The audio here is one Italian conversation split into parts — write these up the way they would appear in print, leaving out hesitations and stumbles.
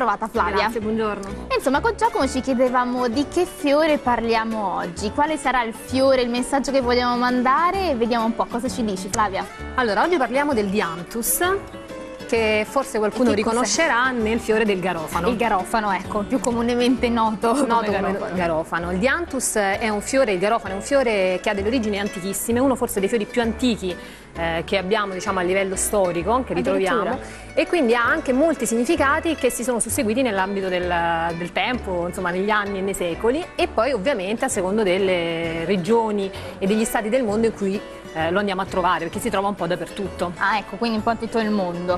trovata Flavia. Grazie, buongiorno. E insomma, con Giacomo ci chiedevamo di che fiore parliamo oggi, quale sarà il fiore, il messaggio che vogliamo mandare, e vediamo un po' cosa ci dici, Flavia. Allora, oggi parliamo del Dianthus, che forse qualcuno riconoscerà nel fiore del garofano. Il garofano, ecco, più comunemente noto come garofano. Il Dianthus è un fiore, il garofano è un fiore che ha delle origini antichissime, uno forse dei fiori più antichi che abbiamo, diciamo, a livello storico, che ritroviamo, e quindi ha anche molti significati che si sono susseguiti nell'ambito del tempo, insomma negli anni e nei secoli, e poi ovviamente a secondo delle regioni e degli stati del mondo in cui lo andiamo a trovare, perché si trova un po' dappertutto. Ah, ecco, quindi un po' in tutto il mondo.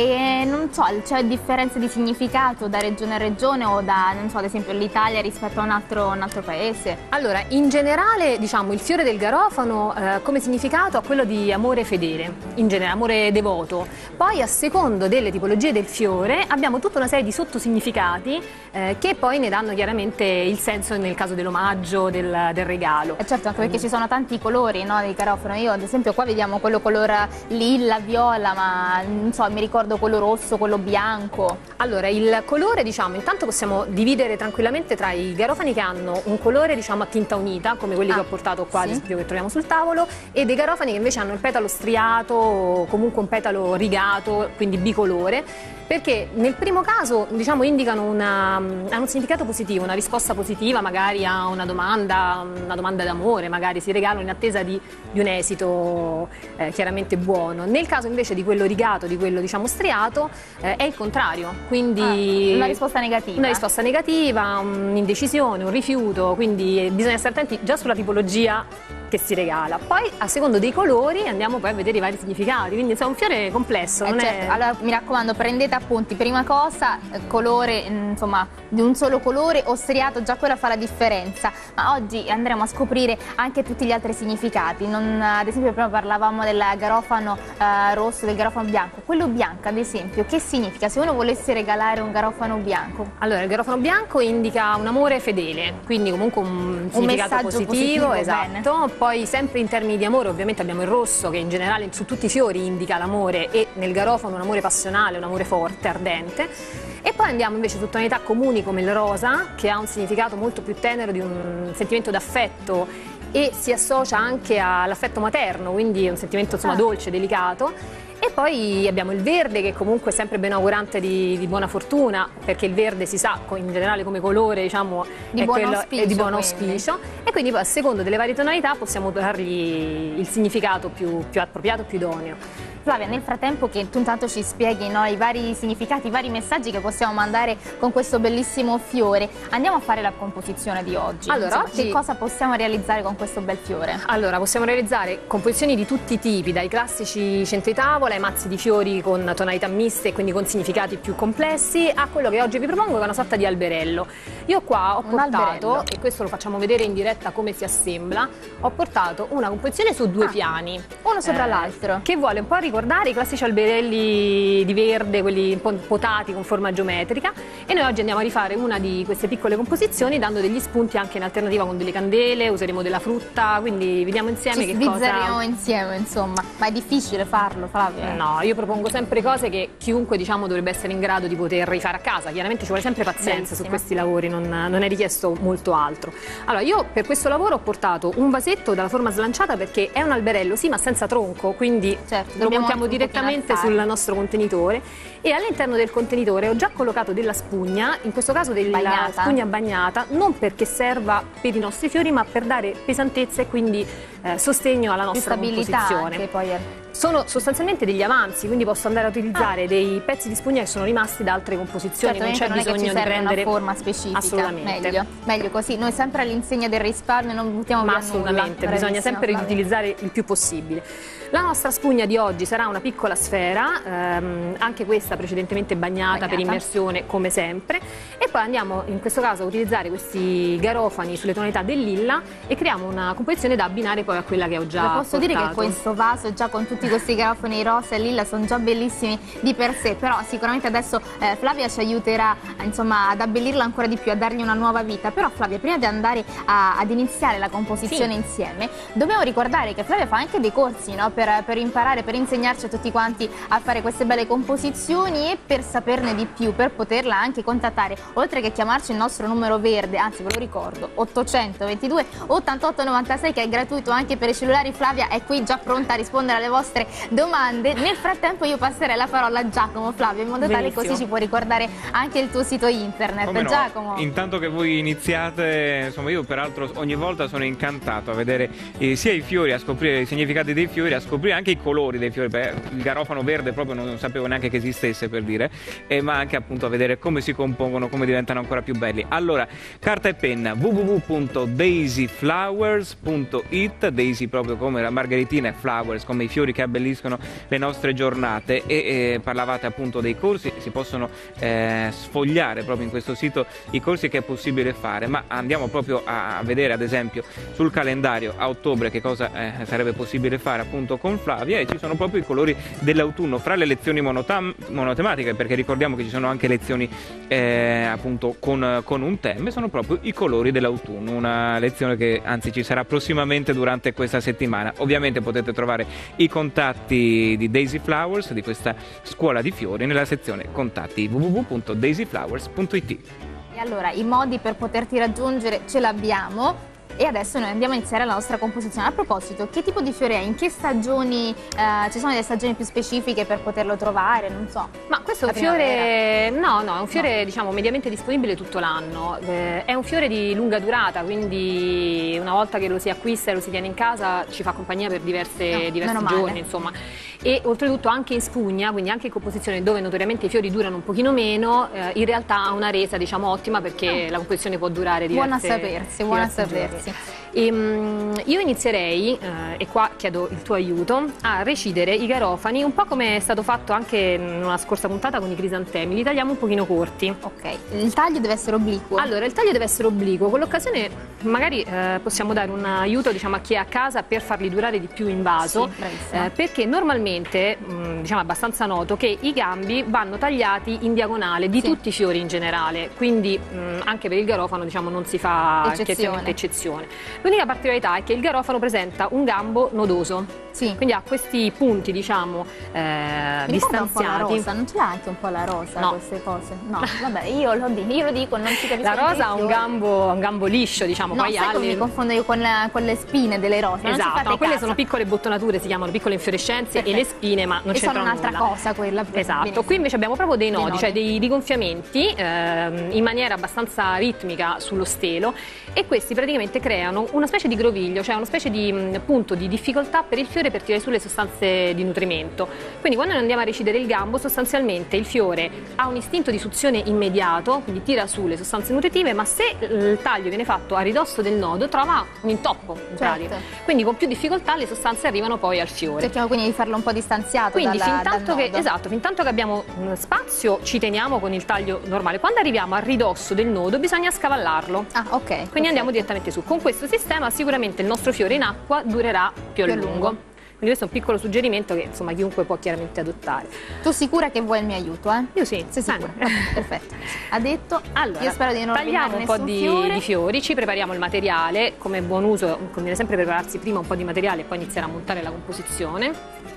E non so, c'è differenze di significato da regione a regione o da, non so, ad esempio l'Italia rispetto a un altro paese? Allora, in generale, diciamo, il fiore del garofano come significato ha quello di amore fedele, in genere, amore devoto. Poi a secondo delle tipologie del fiore abbiamo tutta una serie di sottosignificati che poi ne danno chiaramente il senso nel caso dell'omaggio, del regalo. Certo, anche perché ci sono tanti colori, no, del garofano. Io ad esempio qua vediamo quello color lilla, viola, ma non so, mi ricordo quello rosso, quello bianco. Allora, il colore, diciamo, intanto possiamo dividere tranquillamente tra i garofani che hanno un colore, diciamo, a tinta unita, come quelli che ho portato qua, ad esempio, che troviamo sul tavolo, e dei garofani che invece hanno il petalo striato o comunque un petalo rigato, quindi bicolore. Perché nel primo caso, diciamo, indicano hanno un significato positivo, una risposta positiva magari a una domanda d'amore, magari si regalano in attesa di un esito chiaramente buono. Nel caso invece di quello rigato, di quello, diciamo, striato, è il contrario, quindi una risposta negativa. Una risposta negativa, un'indecisione, un rifiuto, quindi bisogna stare attenti già sulla tipologia che si regala. Poi a secondo dei colori andiamo poi a vedere i vari significati, quindi è un fiore complesso. Certo. Allora mi raccomando, prendete appunti, prima cosa colore, insomma, di un solo colore o striato, già quella fa la differenza, ma oggi andremo a scoprire anche tutti gli altri significati. Ad esempio prima parlavamo del garofano rosso, del garofano bianco. Quello bianco ad esempio che significa se uno volesse regalare un garofano bianco? Allora, il garofano bianco indica un amore fedele, quindi comunque un significato positivo, esatto. Bene. Poi sempre in termini di amore ovviamente abbiamo il rosso, che in generale su tutti i fiori indica l'amore, e nel garofano un amore passionale, un amore forte, ardente. E poi andiamo invece su tonalità comuni come il rosa, che ha un significato molto più tenero, di un sentimento d'affetto, e si associa anche all'affetto materno, quindi è un sentimento, insomma, dolce, delicato. E poi abbiamo il verde, che comunque è sempre ben augurante di buona fortuna, perché il verde si sa in generale come colore, diciamo, è di buon auspicio, e quindi poi a secondo delle varie tonalità possiamo dargli il significato più appropriato, più idoneo. Flavia, nel frattempo che tu intanto ci spieghi, no, i vari significati, i vari messaggi che possiamo mandare con questo bellissimo fiore, andiamo a fare la composizione di oggi. Allora, insomma, che cosa possiamo realizzare con questo bel fiore? Allora, possiamo realizzare composizioni di tutti i tipi, dai classici centri tavola, ai mazzi di fiori con tonalità miste e quindi con significati più complessi, a quello che oggi vi propongo, che è una sorta di alberello. Io qua ho portato, e questo lo facciamo vedere in diretta come si assembla, ho portato una composizione su due piani, uno sopra l'altro, che vuole un po' ricordare i classici alberelli di verde, quelli un po' potati con forma geometrica, e noi oggi andiamo a rifare una di queste piccole composizioni dando degli spunti anche in alternativa con delle candele, useremo della frutta, quindi vediamo insieme che cosa... Ci sbizzarriamo insieme, insomma. Ma è difficile farlo, Flavia? No, io propongo sempre cose che chiunque, diciamo, dovrebbe essere in grado di poter rifare a casa. Chiaramente ci vuole sempre pazienza su questi lavori, non è richiesto molto altro. Allora, io per questo lavoro ho portato un vasetto dalla forma slanciata, perché è un alberello, sì, ma senza tronco, quindi lo montiamo direttamente sul nostro contenitore, e all'interno del contenitore ho già collocato della spugna, in questo caso della spugna bagnata, non perché serva per i nostri fiori, ma per dare pesantezza e quindi sostegno alla nostra composizione. Anche poi sono sostanzialmente degli avanzi, quindi posso andare a utilizzare dei pezzi di spugna che sono rimasti da altre composizioni, certo, non c'è bisogno di prendere una forma specifica. Assolutamente. Meglio così, noi sempre all'insegna del risparmio non buttiamo via nulla. Assolutamente, bisogna sempre riutilizzare il più possibile. La nostra spugna di oggi sarà una piccola sfera, anche questa precedentemente bagnata per immersione come sempre, e poi andiamo in questo caso a utilizzare questi garofani sulle tonalità del lilla e creiamo una composizione da abbinare poi a quella che ho già portato. Posso dire che questo vaso già con tutte tutti questi garofani rosa e lilla sono già bellissimi di per sé, però sicuramente adesso Flavia ci aiuterà insomma ad abbellirla ancora di più, a dargli una nuova vita. Però Flavia, prima di andare ad iniziare la composizione insieme, dobbiamo ricordare che Flavia fa anche dei corsi, no? per imparare, per insegnarci a tutti quanti a fare queste belle composizioni e per saperne di più, per poterla anche contattare, oltre che chiamarci il nostro numero verde, anzi ve lo ricordo, 822 88 96, che è gratuito anche per i cellulari. Flavia è qui già pronta a rispondere alle vostre domande. Nel frattempo io passerei la parola a Giacomo, Flavia, in modo tale così ci può ricordare anche il tuo sito internet. Come no? Giacomo. Intanto che voi iniziate, insomma, io peraltro ogni volta sono incantato a vedere sia i fiori, a scoprire i significati dei fiori, a scoprire anche i colori dei fiori. Il garofano verde proprio non sapevo neanche che esistesse, per dire, ma anche appunto a vedere come si compongono, come diventano ancora più belli. Allora, carta e penna, www.daisyflowers.it, Daisy proprio come la margheritina e flowers come i fiori che abbelliscono le nostre giornate, e parlavate appunto dei corsi, si possono sfogliare proprio in questo sito i corsi che è possibile fare, ma andiamo proprio a vedere ad esempio sul calendario a ottobre che cosa sarebbe possibile fare appunto con Flavia, e ci sono proprio i colori dell'autunno fra le lezioni monotematiche, perché ricordiamo che ci sono anche lezioni appunto con un tema, sono proprio i colori dell'autunno, una lezione che anzi ci sarà prossimamente durante questa settimana. Ovviamente potete trovare i contatti di Daisy Flowers, di questa scuola di fiori, nella sezione contatti www.daisyflowers.it. E allora i modi per poterti raggiungere ce l'abbiamo. E adesso noi andiamo a iniziare la nostra composizione. A proposito, che tipo di fiore è? In che stagioni? Ci sono delle stagioni più specifiche per poterlo trovare? Non so. Ma questo è un fiore, no, è un fiore diciamo mediamente disponibile tutto l'anno. È un fiore di lunga durata, quindi una volta che lo si acquista e lo si tiene in casa ci fa compagnia per diversi giorni, insomma. E oltretutto anche in spugna, quindi anche in composizione dove notoriamente i fiori durano un pochino meno, in realtà ha una resa diciamo ottima, perché la composizione può durare diverse buona a sapersi. Io inizierei, e qua chiedo il tuo aiuto, a recidere i garofani un po' come è stato fatto anche in una scorsa puntata con i crisantemi. Li tagliamo un pochino corti. Ok, il taglio deve essere obliquo. Allora, il taglio deve essere obliquo. Con l'occasione magari possiamo dare un aiuto diciamo a chi è a casa per farli durare di più in vaso, sì, perché normalmente diciamo è abbastanza noto che i gambi vanno tagliati in diagonale di tutti i fiori in generale, quindi anche per il garofano diciamo non si fa eccezione. L'unica particolarità è che il garofano presenta un gambo nodoso, quindi ha questi punti diciamo distanziati. Un po' la rosa, non ce l'ha anche un po' la rosa queste cose? No, vabbè, io lo dico, non ci capisco. La rosa ha un gambo liscio, diciamo. No, poi sai come mi confondo io con le spine delle rose? Esatto, quelle sono piccole bottonature, si chiamano piccole infiorescenze, e le spine, ma non c'entrano nulla. Sono un'altra cosa quella. Esatto, benissimo. Qui invece abbiamo proprio dei nodi, cioè dei rigonfiamenti in maniera abbastanza ritmica sullo stelo, e questi praticamente creano una specie di groviglio, cioè una specie di punto di difficoltà per il fiore per tirare su le sostanze di nutrimento. Quindi quando noi andiamo a recidere il gambo, sostanzialmente il fiore ha un istinto di suzione immediato, quindi tira su le sostanze nutritive, ma se il taglio viene fatto a ridosso del nodo trova un intoppo in pratica. Quindi con più difficoltà le sostanze arrivano poi al fiore. Cerchiamo quindi di farlo un po' distanziato. Quindi dal fin tanto che abbiamo spazio ci teniamo con il taglio normale. Quando arriviamo a ridosso del nodo bisogna scavallarlo. Ok. Quindi andiamo direttamente su. Con questo sistema sicuramente il nostro fiore in acqua durerà più a lungo. Quindi questo è un piccolo suggerimento che insomma chiunque può chiaramente adottare. Tu sicura che vuoi il mio aiuto? Io sì. Sei sicura? Perfetto. Ha detto. Allora, io spero di non tagliamo un po' di fiori, ci prepariamo il materiale. Come buon uso conviene sempre prepararsi prima un po' di materiale e poi iniziare a montare la composizione.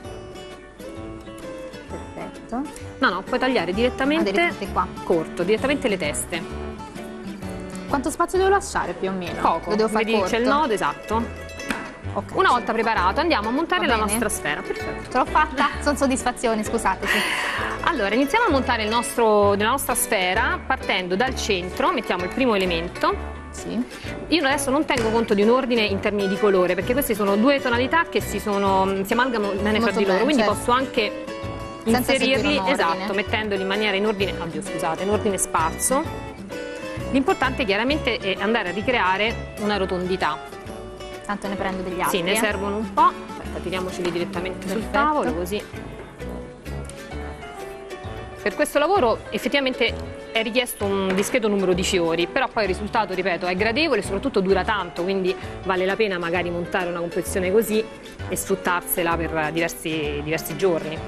Perfetto. No, puoi tagliare direttamente qua. Corto, direttamente le teste. Quanto spazio devo lasciare più o meno? Poco. Lo devo fare corto? C'è il nodo, esatto. Okay, una volta preparato andiamo a montare la nostra sfera. Perfetto. Ce l'ho fatta? Sono soddisfazioni, scusateci. Allora, iniziamo a montare la nostra sfera partendo dal centro, mettiamo il primo elemento. Sì. Io adesso non tengo conto di un ordine in termini di colore, perché queste sono due tonalità che si amalgamano bene fra di loro, quindi posso anche inserirli, esatto, mettendoli in maniera in ordine sparso. L'importante chiaramente è andare a ricreare una rotondità. Tanto ne prendo degli altri. Sì, ne servono un po'. Aspetta, tiriamoceli direttamente sul tavolo, così. Per questo lavoro effettivamente è richiesto un discreto numero di fiori, però poi il risultato, ripeto, è gradevole e soprattutto dura tanto, quindi vale la pena magari montare una composizione così e sfruttarsela per diversi giorni.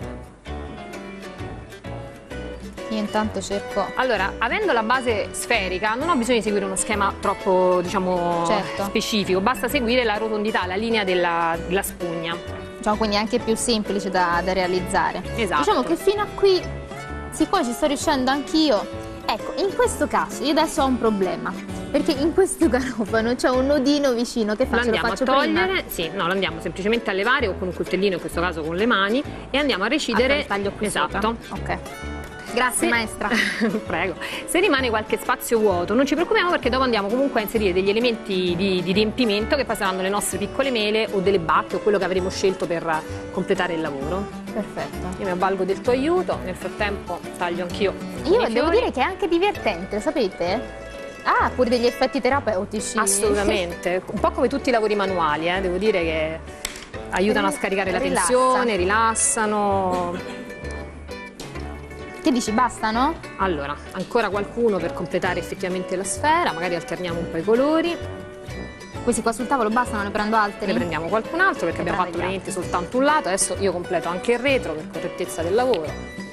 Io intanto cerco... Allora, avendo la base sferica non ho bisogno di seguire uno schema troppo, diciamo, specifico, basta seguire la rotondità, la linea della spugna. Diciamo, quindi è anche più semplice da realizzare. Esatto. Diciamo che fino a qui, siccome ci sto riuscendo anch'io, ecco, in questo caso io adesso ho un problema, perché in questo garofano c'è un nodino vicino, che faccio? Lo andiamo a togliere, sì, no, lo andiamo semplicemente a levare o con un coltellino, in questo caso con le mani, e andiamo a recidere. Il taglio qui esatto. sopra. Ok. Grazie maestra. Prego. Se rimane qualche spazio vuoto non ci preoccupiamo, perché dopo andiamo comunque a inserire degli elementi di riempimento che poi saranno le nostre piccole mele o delle bacche o quello che avremo scelto per completare il lavoro. Perfetto. Io mi avvalgo del tuo aiuto, nel frattempo taglio anch'io. Io devo dire che è anche divertente, sapete? Ah, pure degli effetti terapeutici. Assolutamente, un po' come tutti i lavori manuali, devo dire che aiutano a scaricare la tensione, rilassano. Che dici, bastano? Allora, ancora qualcuno per completare effettivamente la sfera, magari alterniamo un po' i colori. Questi qua sul tavolo bastano, ne prendo altri? Ne prendiamo qualcun altro perché abbiamo fatto veramente soltanto un lato, adesso io completo anche il retro per correttezza del lavoro.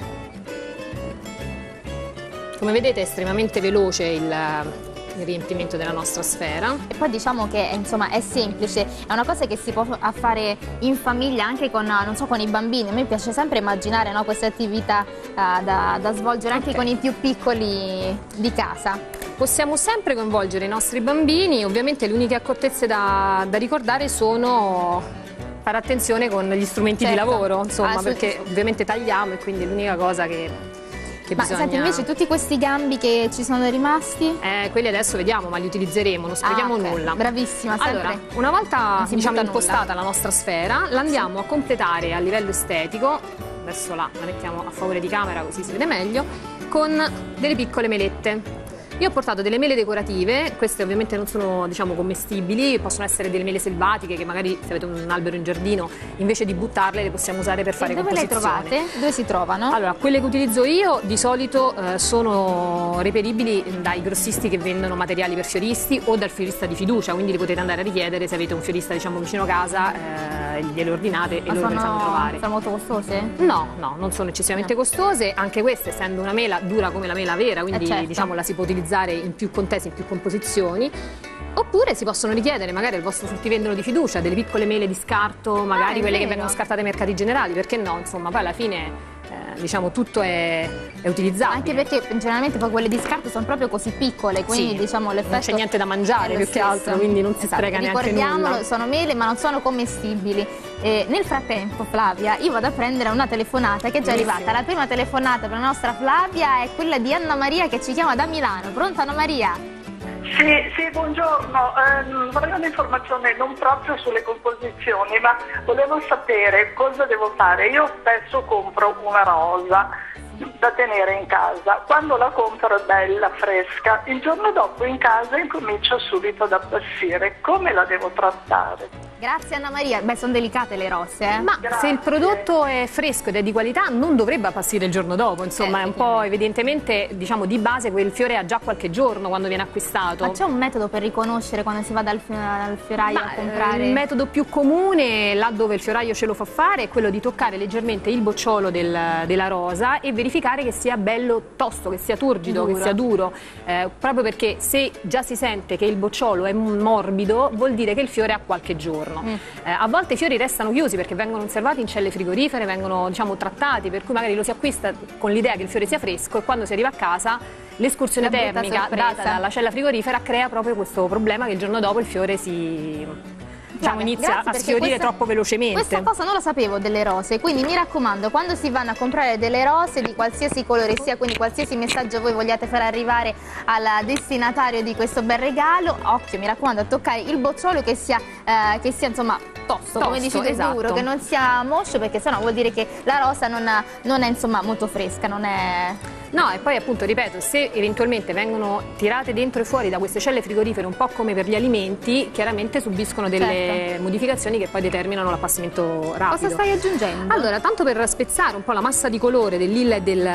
Come vedete è estremamente veloce il riempimento della nostra sfera. E poi diciamo che insomma è semplice, è una cosa che si può fare in famiglia anche con, non so, con i bambini. A me piace sempre immaginare, no, queste attività da svolgere anche con i più piccoli di casa. Possiamo sempre coinvolgere i nostri bambini, ovviamente le uniche accortezze da ricordare sono fare attenzione con gli strumenti di lavoro, insomma, perché ovviamente tagliamo e quindi è l'unica cosa che bisogna... Senti, invece tutti questi gambi che ci sono rimasti? Quelli adesso vediamo, ma li utilizzeremo, non sprechiamo nulla. Bravissima, sempre. Allora, una volta diciamo impostata la nostra sfera, la andiamo a completare a livello estetico, adesso la mettiamo a favore di camera così si vede meglio, con delle piccole melette. Io ho portato delle mele decorative, queste ovviamente non sono, diciamo, commestibili, possono essere delle mele selvatiche che magari se avete un albero in giardino invece di buttarle le possiamo usare per fare composizione. Dove le trovate? Dove si trovano? Allora, quelle che utilizzo io di solito sono reperibili dai grossisti che vendono materiali per fioristi o dal fiorista di fiducia, quindi li potete andare a richiedere se avete un fiorista, diciamo, vicino casa, gliele ordinate e loro le sanno trovare. Sono molto costose? No, non sono eccessivamente costose, anche questa essendo una mela dura come la mela vera, quindi diciamo la si può utilizzare in più contesti, in più composizioni. Oppure si possono richiedere magari al vostro fruttivendolo di fiducia delle piccole mele di scarto, magari quelle che vengono scartate ai mercati generali, perché no, insomma, poi alla fine diciamo tutto è utilizzabile. Anche perché generalmente poi quelle di scarto sono proprio così piccole, quindi diciamo l'effetto... Non c'è niente da mangiare più che altro, quindi non si spreca neanche nulla. Ricordiamolo, sono mele ma non sono commestibili. Nel frattempo, Flavia, io vado a prendere una telefonata che è già arrivata. La prima telefonata per la nostra Flavia è quella di Anna Maria che ci chiama da Milano. Pronta, Anna Maria? Sì, buongiorno. Vorrei un'informazione non proprio sulle composizioni, ma volevo sapere cosa devo fare. Io spesso compro una rosa da tenere in casa. Quando la compro è bella, fresca, il giorno dopo in casa incomincia subito ad appassire. Come la devo trattare? Grazie Anna Maria. Beh, sono delicate le rose, Ma se il prodotto è fresco ed è di qualità non dovrebbe appassire il giorno dopo, insomma è un po' evidentemente, diciamo, di base quel fiore ha già qualche giorno quando viene acquistato. Ma c'è un metodo per riconoscere quando si va dal fioraio a comprare? Il metodo più comune, là dove il fioraio ce lo fa fare, è quello di toccare leggermente il bocciolo della rosa e verificare che sia bello tosto, che sia turgido, che sia duro, proprio perché se già si sente che il bocciolo è morbido vuol dire che il fiore ha qualche giorno. A volte i fiori restano chiusi perché vengono conservati in celle frigorifere, vengono, diciamo, trattati, per cui magari lo si acquista con l'idea che il fiore sia fresco e quando si arriva a casa l'escursione termica data dalla cella frigorifera crea proprio questo problema che il giorno dopo il fiore inizia a sfiorire troppo velocemente. Questa cosa non la sapevo delle rose, quindi mi raccomando, quando si vanno a comprare delle rose di qualsiasi colore sia, quindi qualsiasi messaggio voi vogliate far arrivare al destinatario di questo bel regalo, occhio, mi raccomando, a toccare il bocciolo che sia insomma tosto, come dici tu, duro, che non sia moscio, perché sennò vuol dire che la rosa non è insomma molto fresca, non è... No, e poi appunto, ripeto, se eventualmente vengono tirate dentro e fuori da queste celle frigorifere un po' come per gli alimenti, chiaramente subiscono delle modificazioni che poi determinano l'appassimento rapido. Cosa stai aggiungendo? Allora, tanto per spezzare un po' la massa di colore del lilla e del